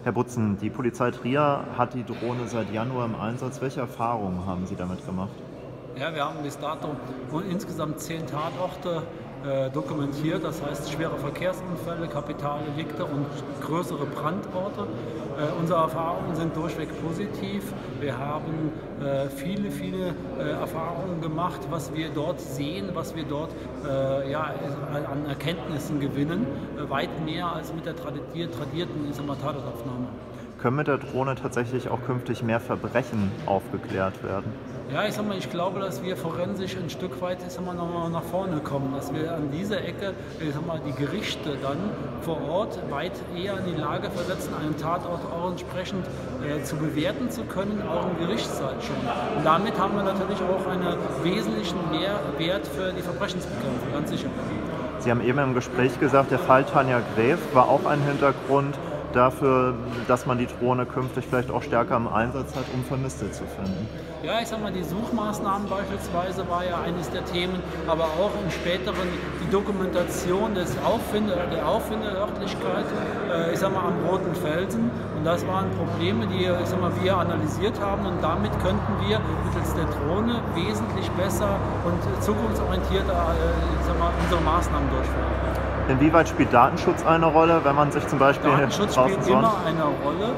Herr Butzen, die Polizei Trier hat die Drohne seit Januar im Einsatz. Welche Erfahrungen haben Sie damit gemacht? Ja, wir haben bis dato insgesamt 10 Tatorte dokumentiert, das heißt schwere Verkehrsunfälle, Kapitaldelikte und größere Brandorte. Unsere Erfahrungen sind durchweg positiv. Wir haben viele Erfahrungen gemacht, was wir dort sehen, was wir dort an Erkenntnissen gewinnen, weit mehr als mit der tradierten Tatortaufnahme. Können mit der Drohne tatsächlich auch künftig mehr Verbrechen aufgeklärt werden? Ja, ich glaube, dass wir forensisch ein Stück weit noch nach vorne kommen, dass wir an dieser Ecke die Gerichte dann vor Ort weit eher in die Lage versetzen, einen Tatort auch entsprechend zu bewerten zu können, auch im Gerichtssaal schon. Und damit haben wir natürlich auch einen wesentlichen Mehrwert für die Verbrechensbekämpfung, ganz sicher. Sie haben eben im Gespräch gesagt, der Fall Tanja Graef war auch ein Hintergrund dafür, dass man die Drohne künftig vielleicht auch stärker im Einsatz hat, um Vermisste zu finden. Ja, die Suchmaßnahmen beispielsweise war ja eines der Themen, aber auch im späteren die Dokumentation der Auffindörtlichkeit, am Roten Felsen. Und das waren Probleme, die wir analysiert haben, und damit könnten wir mittels der Drohne wesentlich besser und zukunftsorientierter unsere Maßnahmen durchführen. Inwieweit spielt Datenschutz eine Rolle, wenn man sich zum Beispiel Datenschutz draußen spielt immer eine Rolle.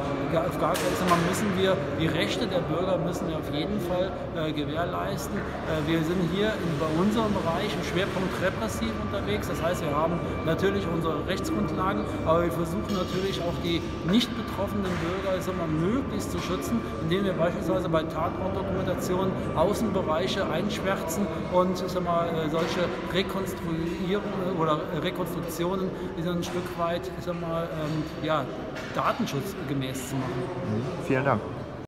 Die Rechte der Bürger müssen wir auf jeden Fall gewährleisten. Wir sind hier bei unserem Bereich im Schwerpunkt repressiv unterwegs. Das heißt, wir haben natürlich unsere Rechtsgrundlagen, aber wir versuchen natürlich auch die nicht betroffenen Bürger möglichst zu schützen, indem wir beispielsweise bei Tatortdokumentationen Außenbereiche einschwärzen und solche Rekonstruierungen oder Rekonstruktionen, die dann ein Stück weit datenschutzgemäß zu machen. Vielen Dank.